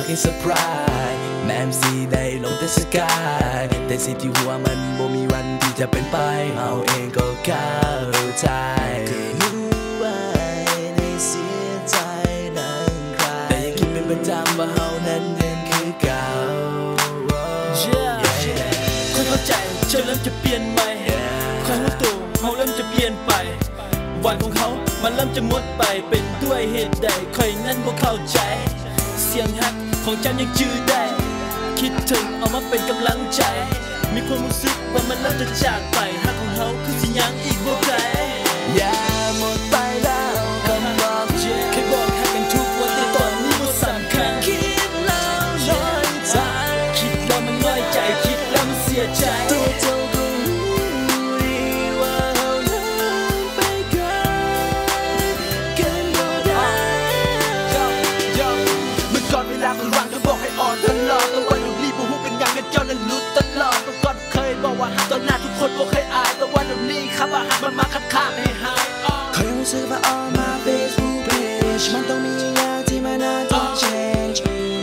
ากให้เซอร์ไพรส์แม้สีได้ลงแต่สกายแต่สิ่งที่หัวมันบ่มีวันที่จะเป็นไปเอาเองก็เข้าใจว่าได้เสียใจนั่งใครแต่ยังคิดเป็นประจำว่าเฮานั้นยังคือเก่าคนเข้าใจเธอเริ่มจะเปลี่ยนใหม่ความรู้ตัวเขาเริ่มจะเปลี่ยนไปวันของเขามันเริ่มจะหมดไปเป็นด้วยเหตุใดใครนั้นบ่เข้าใจเสียงฮักของเจ้ายังจื้อได้คิดถึงเอามาเป็นกำลังใจมีความรู้สึกว่ามันเริ่มจะจากไปฮักของเขาคือสิยังอีกบ่ไกลอย่าหมดไปแล้วคำบอกแค่บอกฮักกันทุกวันแต่ตอนนี้บ่สำคัญคิดแล้วน้อยใจคิดแล้วมันน้อยใจคิดแล้วมันเสียใจตัวเจ้าก็รู้ดีว่าเราเดินไปไกลกันบ่ได้เมื่อก่อนเวลามันว่างก็บอกให้อ่อนตลอดแต่วันนี้รีบบ่ฮู้เป็นยังกันเจ้านั้นรู้ตลอดเมื่อก่อนเคยบอกว่าตอนหน้าทุกคนบ่เคยอายแต่วันนี้ครับว่าหักมันมาคัดค้านให้หายเคยรู้สึกว่า all my Facebook page มันต้องมีอย่างที่มันน่าจะ change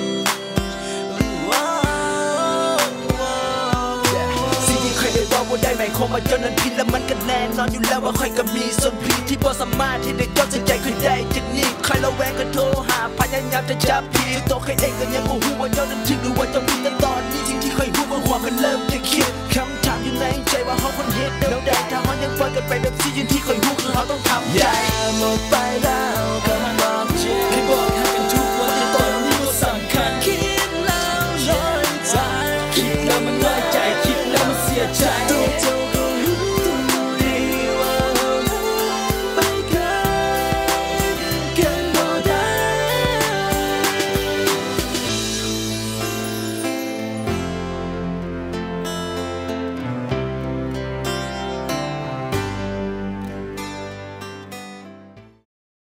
สิ่งที่เคยได้บอกว่าได้ไม่คงมาจนนั้นผิดแล้วมันก็แน่นอนอยู่แล้วว่าค่อยก็มีส่วนผิดที่บ่สามารถที่ได้ย้อนใจเคยได้จากนี้ใครระแวงก็โทรหาพยายามจะจับผิดตัวเคยเองก็ยังบ่ฮู้ว่าเจ้านั้นถึงหรือว่าเจ้าผิดแต่ตอนนี้สิ่งที่เคยฮู้ว่าหัวมันเริ่มจะคิดคำถามอยู่ในใจว่าเฮาคนเฮ็ดแล้วได้ถ้าเฮายังปล่อยกันไปแบบนี้สิ่งที่เคยฮู้คือเฮาต้องทำใจหมดไปแล้ว